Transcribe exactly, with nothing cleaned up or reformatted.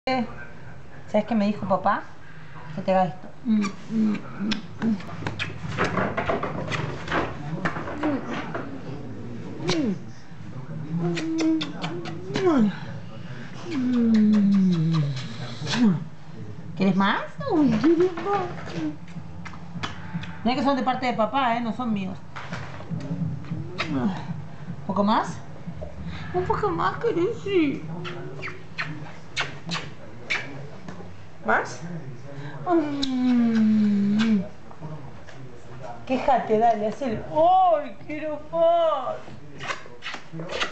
¿Sabes qué me dijo papá? Que te haga esto. Mm, mm, mm, mm. ¿Quieres más? Uy, ¿quieres más? Mira que son de parte de papá, ¿eh? No son míos. ¿Un poco más? Un poco más, querés, sí. ¿Más? Mm. Quéjate, dale, hacelo. ¡Ay, quiero más!